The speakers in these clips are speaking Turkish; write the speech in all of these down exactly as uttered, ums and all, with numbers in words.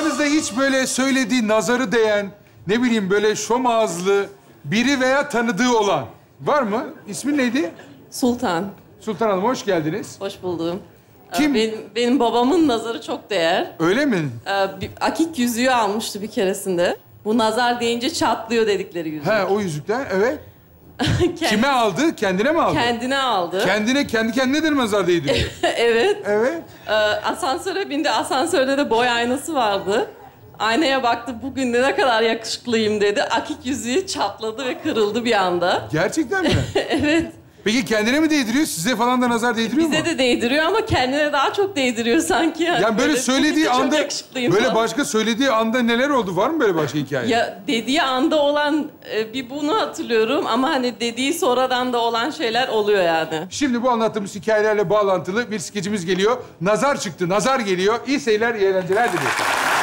aranızda hiç böyle söylediği nazarı değen, ne bileyim böyle şom ağızlı biri veya tanıdığı olan var mı? İsmin neydi? Sultan. Sultan Hanım, hoş geldiniz. Hoş buldum. Kim? Ee, Benim, benim babamın nazarı çok değer. Öyle mi? Ee, bir akik yüzüğü almıştı bir keresinde. Bu nazar deyince çatlıyor dedikleri yüzük. He, o yüzükten, evet. Kend- Kime aldı? Kendine mi aldı? Kendine aldı. Kendine, kendi kendine de nazar değdiriyor. Evet. Evet. Ee, asansöre bindi. Asansörde de boy aynası vardı. Aynaya baktı. Bugün de ne kadar yakışıklıyım dedi. Akik yüzüğü çatladı ve kırıldı bir anda. Gerçekten mi? Evet. Peki kendine mi değdiriyor? Size falan da nazar değdiriyor mu? Bize de değdiriyor ama kendine daha çok değdiriyor sanki. Yani, Yani böyle, söylediği "Bugün de anda, çok yakışıklıyım" böyle falan. başka söylediği anda neler oldu? Var mı böyle başka hikaye? Ya dediği anda olan e, bir bunu hatırlıyorum ama hani dediği sonradan da olan şeyler oluyor yani. Şimdi bu anlattığımız hikayelerle bağlantılı bir skecimiz geliyor. Nazar çıktı, nazar geliyor. İyi seyirler, iyi eğlenceler diliyorum.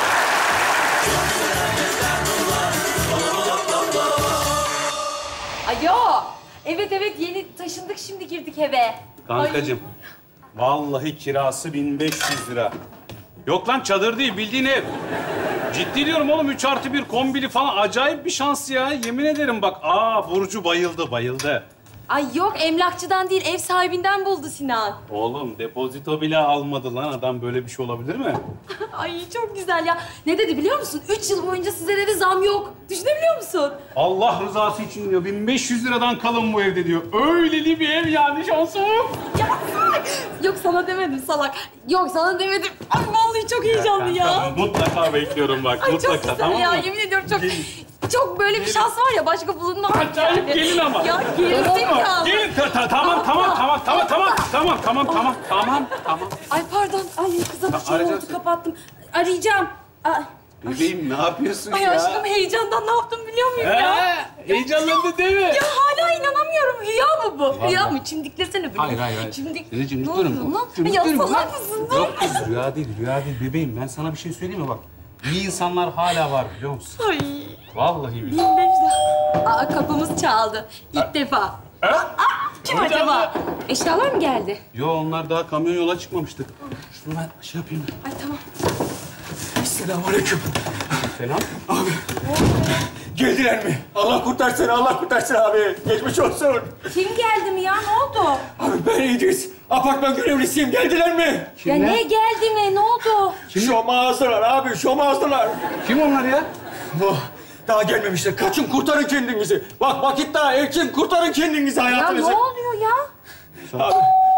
Alo. Evet evet yeni taşındık şimdi girdik eve. Kankacığım, vallahi kirası bin beş yüz lira. Yok lan çadır değil, bildiğin ev. Ciddi diyorum oğlum, üç artı bir kombili falan. Acayip bir şans ya, yemin ederim bak. Aa, Burcu bayıldı, bayıldı. Ay yok emlakçıdan değil ev sahibinden buldu Sinan. Oğlum, depozito bile almadı lan adam. Böyle bir şey olabilir mi? Ay çok güzel ya. Ne dedi biliyor musun? Üç yıl boyunca size dedi zam yok. Düşünebiliyor musun? Allah rızası için diyor, bin beş yüz liradan kalın bu evde diyor. Öyleli bir ev yani, şansım. Ya yok sana demedim salak. Yok sana demedim. Ay vallahi çok heyecanlı ya. Tamam, mutlaka bekliyorum bak, Ay mutlaka, çok güzel tamam ya mı? yemin ediyorum çok... Çok böyle bir şans var ya başka bulunmaz. Acayip gelin ama. Ya gerizekalı. Gelin, ta- ta- tamam, tamam, tamam, tamam, tamam, tamam, tamam, tamam, tamam, tamam. Ay pardon. Ay kıza bir şey arayacağım oldu seni. kapattım. Arayacağım. Ay, Bebeğim, ne yapıyorsun ay ya? aşkım heyecandan ne yaptım biliyor muyum ya? He, heyecanlandı değil mi? Ya hala inanamıyorum. Rüya mı bu? Rüya mı? Çimdiklesene böyle. Hayır, hayır, hayır. Çimdik... Seni Ne cimdikliyorum. oluyor lan? Cimdikliyorum Ya lan. salak mısın? Dur. Yok kız, rüya değil, rüya değil. Bebeğim, ben sana bir şey söyleyeyim mi bak? İyi insanlar hala var biliyor musun? Ay. Vallahi billahi. bin beş lira. Aa kapımız çaldı. İlk defa. Ha? Aa, kim Hocam acaba? ya. Eşyalar mı geldi? Yo, onlar daha kamyon yola çıkmamıştı. Şunu ben şey yapayım. Ay tamam. Selamünaleyküm. Selam. Abi. Geldiler mi? Allah kurtarsın, Allah kurtarsın abi. Geçmiş olsun. Kim geldi mi ya? Ne oldu? Abi ben İdris. Apartman görevlisiyim. Geldiler mi? Ya ne geldi mi? Ne oldu? Şom ağızdılar abi, şom ağızdılar. Kim onlar ya? Oh, daha gelmemişler. Kaçın, kurtarın kendinizi. Bak vakit daha erken. Kurtarın kendinizi, Ya hayatınızı. ne oluyor ya? Abi.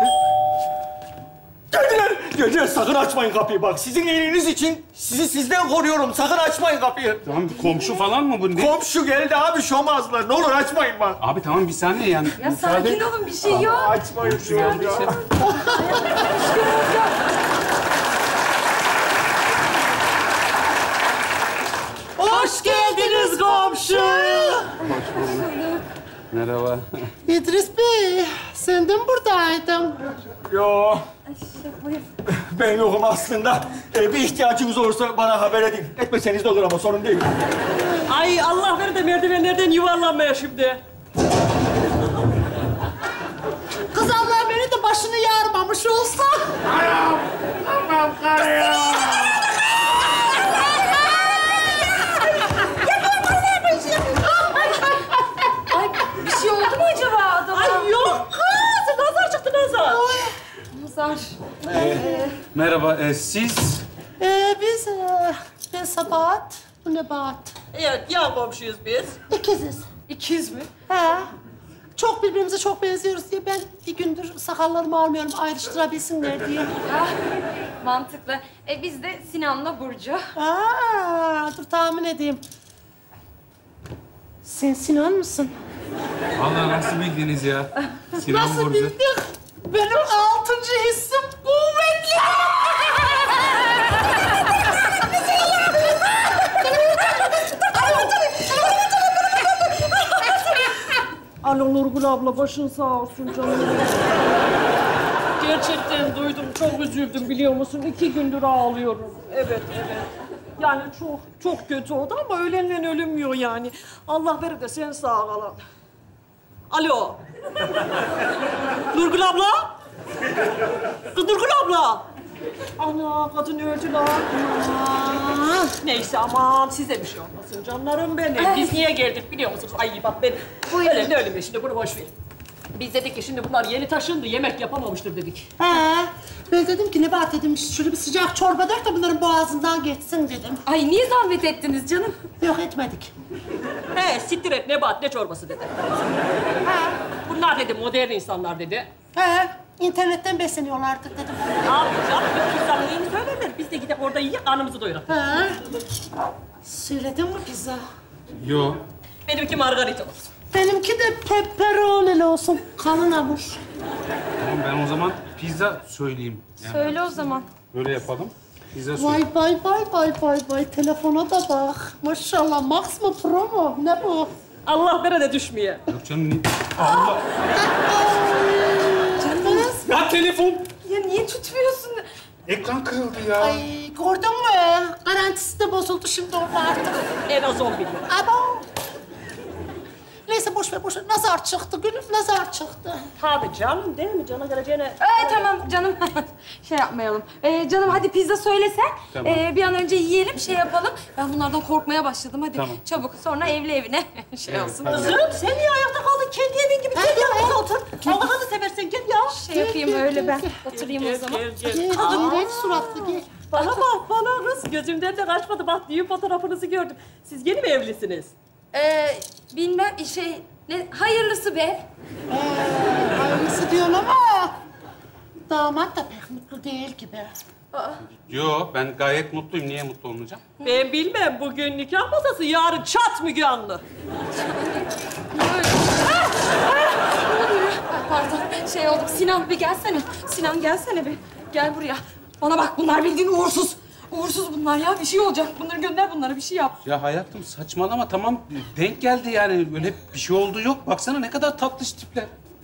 Geldiler. Geldiler. Sakın açmayın kapıyı bak. Sizin iyiliğiniz için sizi sizden koruyorum. Sakın açmayın kapıyı. Tamam, komşu falan mı bu? Ne? Komşu geldi abi, şom ağızdılar. Ne olur açmayın bak. Abi tamam, bir saniye yani. Ya sakin olun bir şey yok. Açmayın diyorum ya. Hoş geldiniz komşu. Merhaba. İdris Bey, sen de mi buradaydın? Yo. Ben yokum aslında. Ee, bir ihtiyacınız olursa bana haber edin. Etmeseniz de olur ama sorun değil. Ay Allah ver de merdivenlerden yuvarlanmaya şimdi. Kız Allah beni de başını yarmamış olsa. Tamam karıya. Ay bir şey oldu mu acaba adama? Ay yok kız, nazar çıktı nazar. Nazar. Merhaba, e, siz? Ee, biz, e, ben Sabahat, bu Nebahat. Evet, yan komşuyuz biz. İkiziz. İkiz mi? He. Çok birbirimize çok benziyoruz diye ben bir gündür sakallarımı almıyorum ayrıştırabilsinler diye. Ah, mantıklı. E biz de Sinan'la Burcu. Aa, dur tahmin edeyim. Sen Sinan mısın? Vallahi nasıl bildiniz ya? Sinan Nasıl Burcu. bildik? Benim altıncı hissim kuvvetli. Alo Nurgül abla, başın sağ olsun canım. Gerçekten duydum, çok üzüldüm biliyor musun? İki gündür ağlıyorum. Evet, evet. Yani çok, çok kötü oldu ama ölenle ölünmüyor yani. Allah verir de sen sağ kalan. Alo. Nurgül abla? Kız Nurgül abla. Ana, kadın öldü lan. Aman. Neyse aman size bir şey olmasın canlarım benim. Biz niye geldik biliyor musunuz? Ay bak ben öyle öyle mi şimdi bunu boş verin. Biz dedik ki şimdi bunlar yeni taşındı yemek yapamamıştır dedik. He, ben dedim ki Nebahat dedim şöyle bir sıcak çorba dök de bunların boğazından geçsin dedim. Ay niye zahmet ettiniz canım? Yok etmedik. He siktir et Nebahat ne çorbası dedi. He, Bunlar dedi modern insanlar dedi. he, internetten besleniyorlardı dedim. Ne yapacağız? Pizzanın iyini söylerler. Biz de gidip orada yiyip karnımızı doyuralım. He. Söyledin mi pizza? Yo. Benimki margarita olsun. Benimki de pepperoni olsun. Kalın hamur. Tamam ben o zaman pizza söyleyeyim. Yani Söyle o zaman. böyle yapalım. Pizza söyleyeyim. Vay vay vay vay vay vay. Telefona da bak. Maşallah. Max mı Pro mu? Ne bu? Allah nerede düşmeye. Yok canım. ni- Allah. Canınız. Ya telefon. Ya niye tutmuyorsun? Ekran kırıldı ya. Ay gördün mü? Garantisi de bozuldu şimdi orada artık. En az on bin lira. Abo. Neyse boş ver boş ver. Nazar çıktı gülüm. Nazar çıktı. Tabii canım değil mi? Cana geleceğine... Ee, tamam canım. şey yapmayalım. Ee, canım hadi pizza söylesen. Tamam. Ee, bir an önce yiyelim, şey yapalım. Ben bunlardan korkmaya başladım. Hadi Tamam. çabuk. Sonra evli evine şey olsun. Kızım sen niye ayakta kaldın? Kendi evin gibi kendi ayakta otur. Allah'ını seversen gel ya. Şey yapayım öyle ben. Oturayım o zaman. Gel, gel. Gel, iğrenç suratlı gel. Bana bak, bana kız. Gözümden de kaçmadı. Bak, düğün fotoğrafınızı gördüm. Siz yeni mi evlisiniz? Ee, bilmem şey... Ne, hayırlısı be. Ee, hayırlısı diyorsun ama damat da pek mutlu değil gibi. Yo ben gayet mutluyum. Niye mutlu olmayacağım? Ben bilmem. Bugün nikah masası, yarın çat Müge Anlı. Ay, pardon, şey olduk. Sinan bir gelsene. Sinan gelsene bir. Gel buraya. Bana bak, bunlar bildiğin uğursuz. Uğursuz bunlar ya. Bir şey olacak. Bunları gönder, bunlara bir şey yap. Ya hayatım saçmalama tamam. Denk geldi yani. Öyle bir şey olduğu yok. Baksana ne kadar tatlış tipler.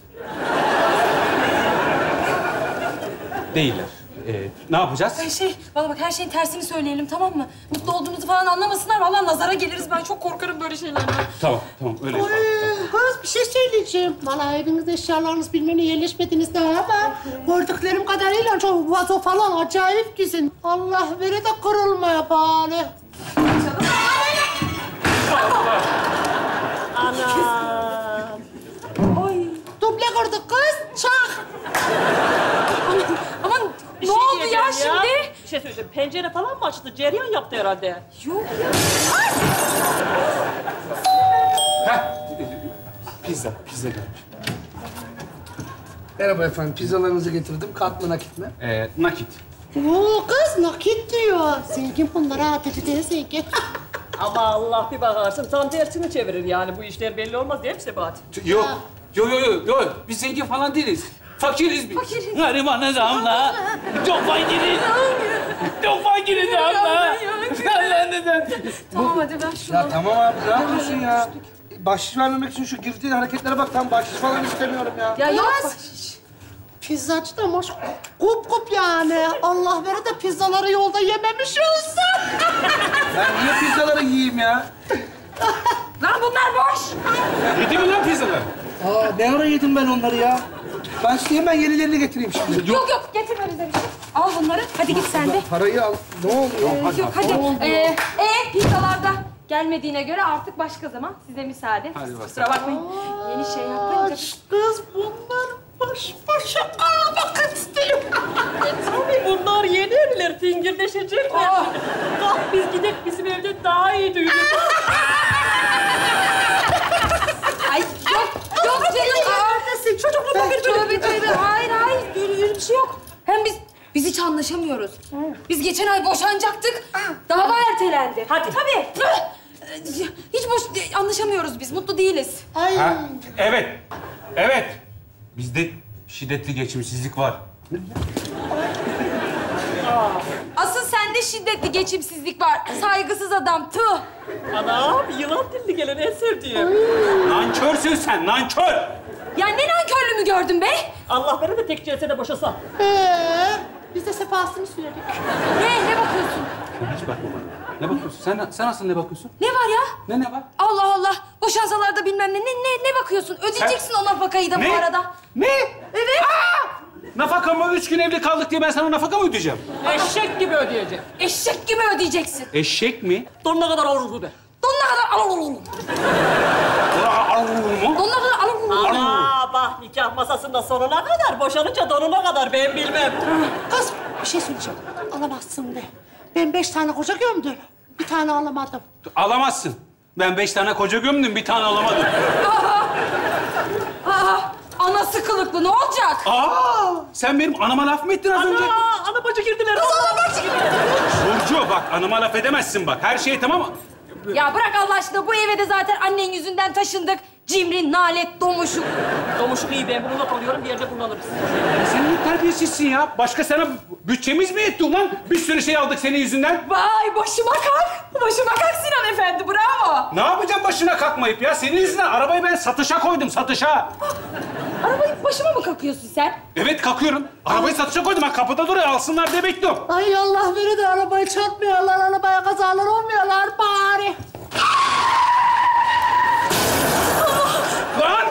Değiller. Ee, ne yapacağız? Ay şey, bana bak her şeyin tersini söyleyelim, tamam mı? Mutlu olduğumuzu falan anlamasınlar. Vallahi nazara geliriz. Ben çok korkarım böyle şeylerden. Tamam tamam öyle yapalım. Ee, kız bir şey söyleyeceğim. Vallahi evinizde eşyalarınız bilmem ne yerleşmediniz daha ama gördüklerim kadarıyla çok vazo falan acayip güzel. Allah vere de kırılmaya bari. Ana. Ay. Duble kırdık kız. Çak. Aman Bir ne şey oldu ya diyeceğim şimdi? Bir şey söyleyeceğim. Pencere falan mı açtı? Cereyan yaptı herhalde. Yok ya. Heh. Pizza, pizza gelmiş. Merhaba efendim, pizzalarınızı getirdim. Kartla nakit mi? Ee, nakit. Oo kız nakit diyor. Zengin bunlara ateşi değil zengin. Ama Allah bir bakarsın tam tersini çevirir yani. Bu işler belli olmaz değil mi Sebahat? Yok. Yok yok yok. Yo. Biz zengin falan değiliz. Fakiriz biz. Fakiriz. Garibanız abla. Çok fakiriz. Çok fakiriz abla. Allah'ını Tamam hadi ben şunu. Ya tamam abi, ne yapıyorsun ya? Bahşiş vermemek için şu girdiğin hareketlere bak. Tam bahşiş falan istemiyorum ya. Ya yok. Kız. Pizzacı da hoş. Kup kup yani. Allah vere de pizzaları yolda yememiş olsa. Ben niye pizzaları yiyeyim ya? Lan bunlar boş. Yedi mi lan pizzalar? Aa, ne ara yedim ben onları ya? Ben size hemen yenilerini getireyim şimdi. Yok yok getirme bize bir şey. Al bunları. Hadi git sen de. Parayı al. Ne oluyor? Ee, yok hadi. Ee, e, pizzalarda gelmediğine göre artık başka zaman size müsaade. Hadi bakalım. Kusura bakmayın. Yeni şey yapınca. Aç kız bunlar baş başa kalmak istiyor. Tabii bunlar yeni evliler. Fingirdeşecekler. Kalk biz gidelim bizim evde daha iyi düğün. Ay yok yok canım. Neredesin? Çocukla Ben tövbe tövbe. Hayır hayır. Öyle, öyle bir şey yok. Hem biz biz hiç anlaşamıyoruz. Biz geçen ay boşanacaktık. Dava ertelendi. Hadi. Tabii. Hiç boş anlaşamıyoruz biz. Mutlu değiliz. Ay. Ha? Evet. Evet. Bizde şiddetli geçimsizlik var. Asıl sende şiddetli geçimsizlik var. Saygısız adam. Tüh. Anam yılan dilli gelen en sevdiğim. Nankörsün sen, nankör. Ya ne nankörlüğümü gördün be? Allah vere de tek celsede boşasa. Ee, biz de sefasını söyledik. Ne? Ne bakıyorsun? Hiç bakma bana. Ne bakıyorsun? Sen, sen aslında ne bakıyorsun? Ne var ya? Ne ne var? Allah Allah. Boşansalar da bilmem ne. Ne, ne, ne bakıyorsun? Ödeyeceksin o nafakayı da bu Ne? arada. Ne? Evet. Nafaka mı? Üç gün evli kaldık diye ben sana nafaka mı ödeyeceğim? Eşek gibi ödeyecek. Eşek gibi ödeyeceksin. Eşek mi? Donuna kadar alır bu be. Donuna kadar al al al. Alır mu? Donuna kadar al al al. Aa bak nikah masasında sonuna kadar, boşanınca donuna kadar ben bilmem. Kız bir şey söyleyeceğim. Alamazsın de. Ben beş tane koca gömdüm. Bir tane alamadım. Alamazsın. Ben beş tane koca gömdüm, bir tane alamadım. Aa, anası kılıklı ne olacak? Aa! Sen benim anama laf mı ettin az önce? Ana, ana bacı girdiler. Kız ana bacı gibi. Burcu bak, anama laf edemezsin bak. Her şey tamam mı? Ya bırak Allah aşkına, bu eve de zaten annen yüzünden taşındık. Cimri, nalet, domuşuk. Domuşuk iyi, ben bunu not alıyorum, bir yerde kullanırız. Sen ne terbiyesizsin ya? Başka sana bütçemiz mi yetti ulan? Bir sürü şey aldık senin yüzünden. Vay başıma kalk. Başıma kalk Sinan Efendi, bravo. Ne yapacağım başına kalkmayıp ya? Senin yüzünden arabayı ben satışa koydum, satışa. Arabayı başıma mı kakıyorsun sen? Evet, kalkıyorum. Arabayı satışa koydum. Ben kapıda duruyor, alsınlar diye bekliyorum. Ay Allah veri de arabayı çarpmıyorlar, arabaya kazalar olmuyorlar bari. Lan!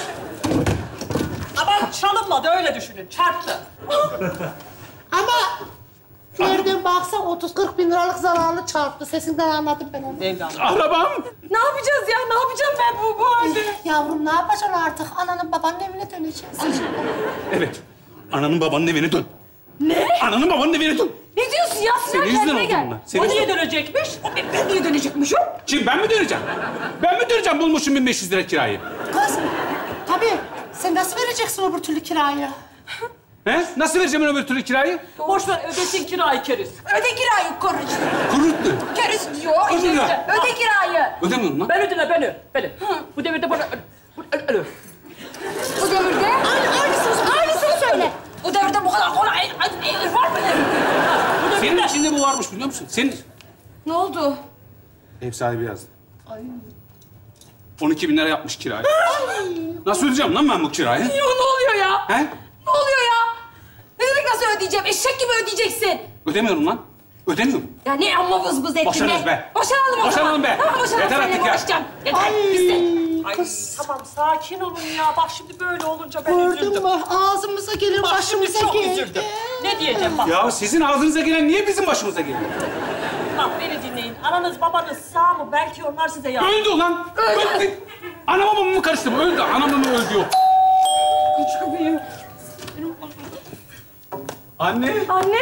Aman çalınmadı, öyle düşünün. Çarptı. Ama nereden baksan otuz kırk bin liralık zararlı çarptı. Sesinden anladım ben onu. Evladım. Arabam! Ne yapacağız ya? Ne yapacağım ben bu, bu halde? Yavrum ne yapacaksın artık? Ananın babanın evine döneceksin. Evet. Ananın babanın evine dön. Ne? Ananın babanın evine dön. Ne diyorsun ya? Sinan Senin yüzünden kendine oldu gel. bunlar. O Senin niye yüzünden. dönecekmiş? Ben, ben niye dönecekmişim? Kim, ben mi döneceğim? Ben mi döneceğim? Bulmuşum bin beş yüz lira kirayı. Kız, tabii. Sen nasıl vereceksin öbür türlü kirayı? He? Nasıl vereceğim ben öbür türlü kirayı? Boş ver, ödesin kirayı keriz. Öde kirayı korucu. Kuruttu. Keriz diyor. Öde işte. ya. Öde kirayı. Ödemiyorum lan. Ben ödele, ben ö, ben ö. Bu devirde bana... Bu, ö, ö. Bu devirde... Aynı, aynısını, aynısını söyle. Bu devirde bu kadar kolay el var mı? Senin içinde bu varmış biliyor musun? Senin... Ne oldu? Ev sahibi yazdı. on iki bin lira yapmış kirayı. Nasıl ödeyeceğim lan ben bu kirayı? Ya ne oluyor ya? He? Ne oluyor ya? Ne demek nasıl ödeyeceğim? Eşek gibi ödeyeceksin. Ödemiyorum lan. Ödemiyorum. Ya ne amma vız vız ettin Boşanırız be. Boşanalım o zaman. Boşanalım be. Tamam boşanalım. Yeter Seninle artık ya. uğraşacağım. Yeter. Biz de. Ay tamam, sakin olun ya. Bak şimdi böyle olunca ben Gördün üzüldüm. mü? Ağzımıza gelir, Bak şimdi başımıza çok gelir. üzüldüm. Ne diyeceğim bak. Ya sizin ağzınıza gelen niye bizim başımıza geliyor? Bak beni dinleyin. Ananız babanız sağ mı? Belki onlar size yardım. Öldü ulan. Öldü. Anam babamı mı karıştırma? Öldü. Anam babamı öldü yok. Aç kapıyı. Anne. Anne.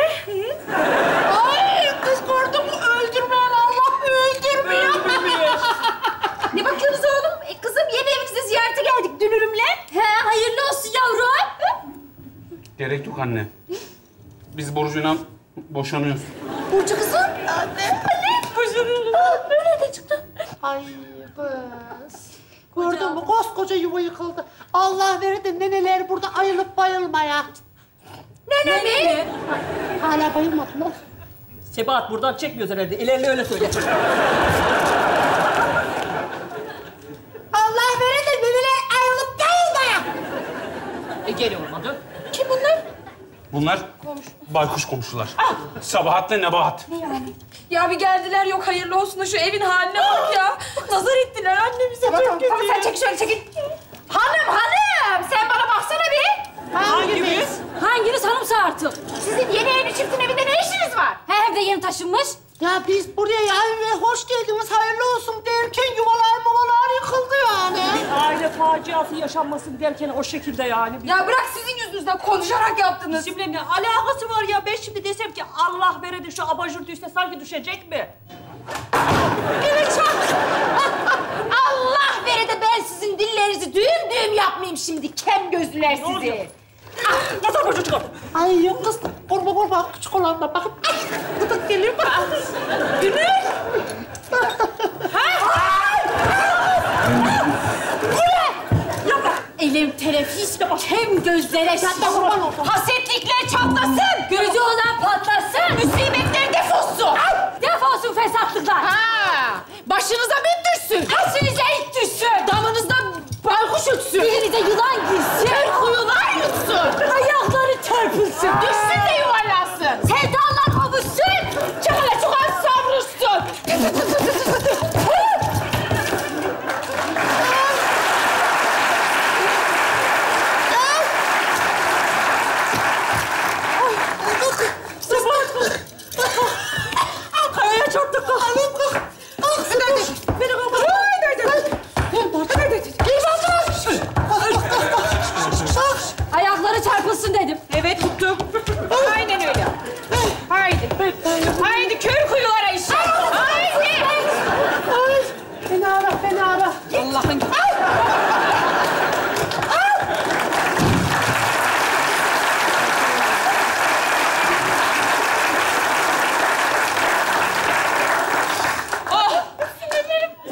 Ay kız gördün mü? Öldürmeyen Allah öldürmüyor. Ne bakıyorsunuz oğlum? E, kızım yeni evinize ziyarete geldik dünürümle. He hayırlı olsun yavrum. Gerek yok anne. Biz Burcu'yla boşanıyoruz. Burcu kızım. Anne. Anne. Boşanıyoruz. Nerede çıktı? Ay kız. Gördün mü? Koskoca yuva yıkıldı. Allah verir de neneler burada ayılıp bayılmaya. Nene mi? Hala bayılmadılar. Sebahat buradan çekmiyoruz herhalde. İlerle öyle söyle. Allah verir de neneler ayılıp bayılmaya. E gene olmadı. Kim bunlar? Bunlar baykuş komşular. Sabahat'la Nebahat. Ya bir geldiler yok hayırlı olsun da şu evin haline bak ya. Nazar ettiler annemize. Tamam, çok tamam, kötü. tamam, sen çek şöyle çekil. Hanım hanım sen bana baksana bir. Hangimiz? Hanginiz hanımsa artık? Sizin yeni evli çiftin evinde ne işiniz var? He evde yeni taşınmış. Ya biz buraya ya ve hoş geldiniz, hayırlı olsun derken yuvalar muvalar yıkıldı yani. Aile faciası yaşanmasın derken o şekilde yani. Ya bırak sizin yüzünüzden konuşarak yaptınız. Bizimle ne alakası var ya? Ben şimdi desem ki Allah veredi şu abajur düşse sanki düşecek mi? Evet çok. Allah vere de ben sizin dillerinizi düğüm düğüm yapmayayım şimdi. Kem gözlüler sizi. Nasıl abajur çıkarttın? Ay yok kız, korkma korkma, küçük olan da bakın. Ay, gıdık geliyor bak. Gönül. Elim teneffüs, kem gözlere şişsin. Hasetlikler çatlasın. Gözü olan patlasın. Musibetler defolsun. Defolsun fesatlıklar. Ha. Başınıza bin düşsün. Kasınıza it düşsün. Damınızda baykuş uçsun. Dilinize yılan girsin. Kuyular yutsun. Ayakları çarpılsın. Düşsün de yuvarlansın. Sevdalar kavuşsun. Çakala çukan savrulsun.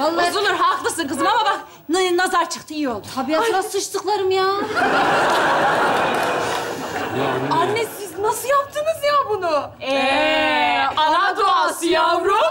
Vallahi... Bozulur, haklısın kızım ama bak n- nazar çıktı, iyi oldu. Tabiatına sıçtıklarım ya. Anne siz nasıl yaptınız ya bunu? Ee, ana duası yavrum.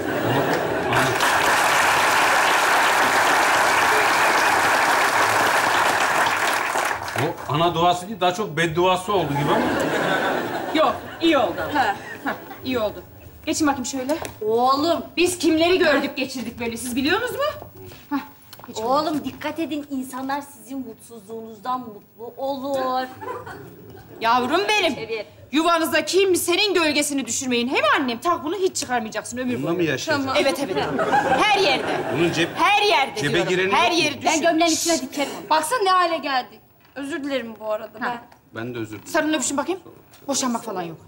O ana duası değil, daha çok bedduası oldu gibi ama. Yok, iyi oldu. Ha, ha, iyi oldu. Geçin bakayım şöyle. Oğlum, Biz kimleri gördük geçirdik böyle, siz biliyor musunuz mu? oğlum dikkat edin. İnsanlar sizin mutsuzluğunuzdan mutlu olur. Yavrum benim. Evet. Yuvanıza kimsenin gölgesini düşürmeyin. Hem annem, tak bunu hiç çıkarmayacaksın ömür boyu. Bununla mı yaşayacağız? Tamam. Evet, evet. Her yerde. Bunun cep... Her yerde Cebe diyorum. gireni Her yok mu? yeri düşün. Ben gömleğin içine dikerim onu. Baksana ne hale geldik. Özür dilerim bu arada ben. Ben de özür dilerim. Sarılın öpüşün bakayım. Boşanmak falan yok.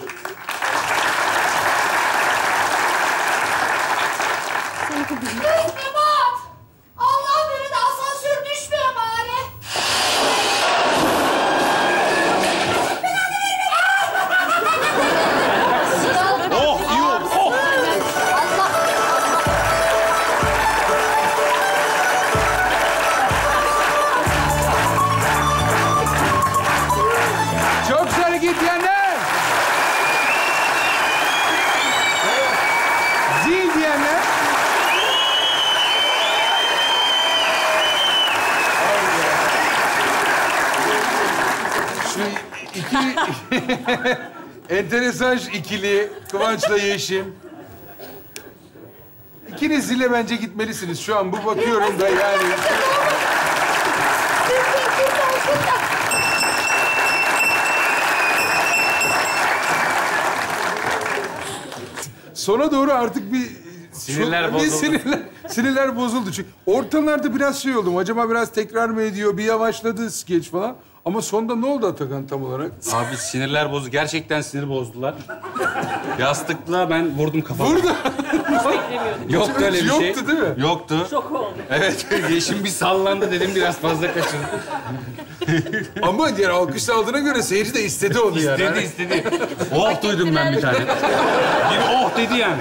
Nebat! Allah beni de asansör düşmüyor bari. Oh, iyi oldu. Oh! Çok güzel hareket diyenler. Zil diyenler. Şu iki enteresan ikili Kıvanç'la Yeşim. İkiniz zile bence gitmelisiniz. Şu an bu bakıyorum da yani. Sona doğru artık bir... Sinirler bir bozuldu. Sinirler, sinirler bozuldu. Çünkü ortamlarda biraz şey oldum. Acaba biraz tekrar mı ediyor? Bir yavaşladı skeç falan. Ama sonda ne oldu Atakan tam olarak? Abi sinirler bozdu. Gerçekten sinir bozdular. Yastıkla ben vurdum kafamı. Burada. Yoktu öyle bir şey. Yoktu değil mi? Yoktu. Şok oldu. Evet, Yeşim bir sallandı dedim biraz fazla kaçırdım. Ama diğer alkış aldığına göre seyirci de istedi onu yani. İstedi, istedi. Oh duydum ben bir tane. Biri oh dedi yani.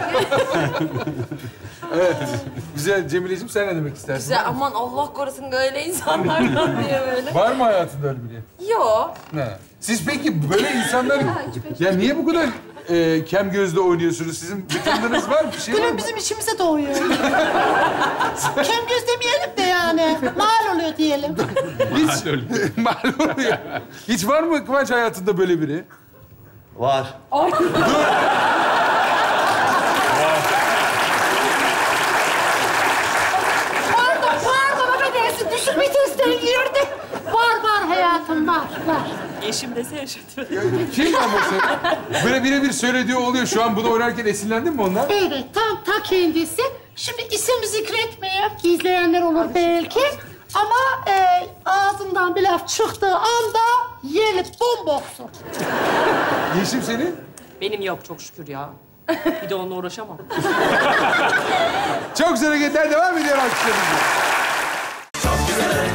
Evet. Güzel. Cemileciğim sen ne demek istersin? Güzel, aman Allah korusun öyle insanlardan diye böyle. Var mı hayatında öyle biri? Yok. Ne? Siz peki böyle insanlar... ya niye bu kadar e, kem gözle oynuyorsunuz? Sizin bir tanıdığınız var mı? Bir şey var mı? Gülüm bizim işimize doğuyor. Kem göz demeyelim de yani. Mal oluyor diyelim. Hiç. Mal oluyor. Hiç var mı Kıvanç hayatında böyle biri? Var. Pardon, pardon affedersin. Düşürme testleri girdik. Var, var hayatım, var, var. Yeşim dese yaşatır. Ya, kim ama sen? Böyle birebir söylediği oluyor. Şu an bunu oynarken esinlendin mi ondan? Evet, tam ta kendisi. Şimdi isim zikretmeye gizleyenler olur belki. Ama e, ağzından bir laf çıktığı anda yeri bomboksun. Yeşim senin? Benim yok çok şükür ya. Bir de onunla uğraşamam. Çok güzel hareketler devam ediyor alkışlarınızla. Çok güzel